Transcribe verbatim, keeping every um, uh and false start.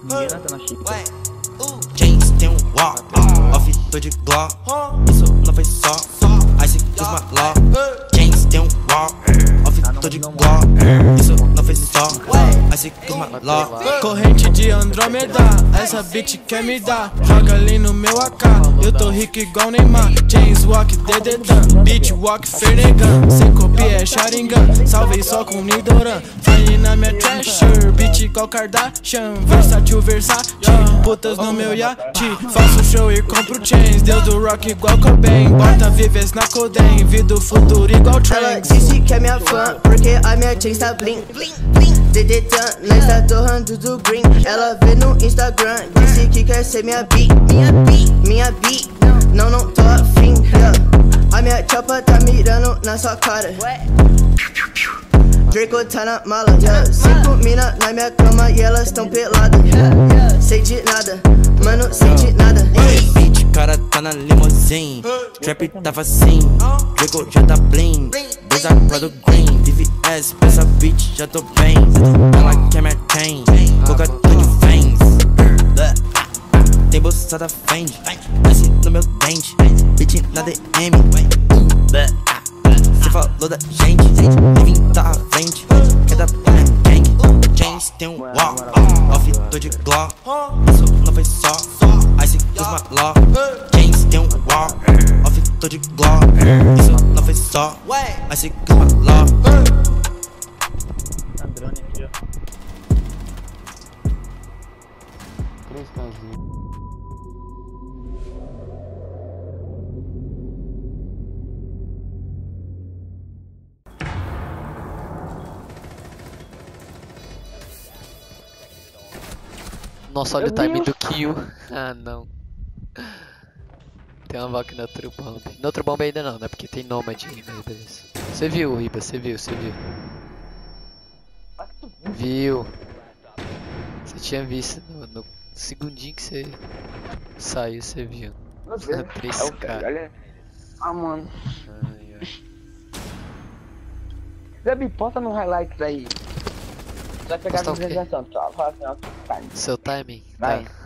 Indiana tá na Chica. James tem um walk, off tô de Glock. Isso não foi só, Ice kiss my law. James tem um walk, off tô de Glock. Isso não foi só, Ice kiss my law. Corrente de Andrômeda, essa bitch quer me dar. Joga ali no meu A K, eu tô rico igual Neymar. James walk, Dededan, bitch walk, Fernegan. Sem copia é Sharingan, salvei só com Nidoran. Fale na minha trasher, bitch igual Kardashian. Versátil, Versace, putas no meu iate. Faço show e compro chains, deu do rock igual Cobain. Bota vives na Coden, vi do futuro igual Ela Tranks. disse que é minha fã, porque a minha chain tá bling, bling, bling. Dedetan, nós tá torrando do green. Ela vê no Instagram, disse que quer ser minha bi, minha bi, minha bi. Não, não tô afim, yeah. A minha chapa tá mirando na sua cara. Draco tá na mala, yeah. Cinco mina na minha cama e elas tão peladas, yeah. Sei de nada, mano, sei de nada. Bitch, cara tá na limousine. Trap tá facinho, Draco já tá bling. Dois aqua do green, D V S pra essa bitch, já tô bem. Ela quer minha chain, coca tô de fangs. Tem bolsada Fendi, desce no meu dente. Bitch na D M, cê falou da gente, living tá à frente. Quer dar pra minha gang, James tem um walk, off tô de Glock. Isso não foi só, Ice kiss my law. James tem um walk, off tô de Glock. Isso não foi só, Ice kiss my law. Tá drone aqui, ó. Três casinhas. Nossa, olha o timing do kill. Ah, não. Tem uma vaca no outro bomb. No outro bomb ainda não, né? Porque tem Nomad aí, mas beleza. Você viu, Riba, você viu, você viu. Viu. Você tinha visto no, no segundinho que você saiu, você viu. três K. Olha. Ah, mano. Ai, ai. Gabi, bota no highlights aí. Vai pegar a Postar o quê? visualização, pessoal. Fala assim, ó. Seu timing? Vai. Tá.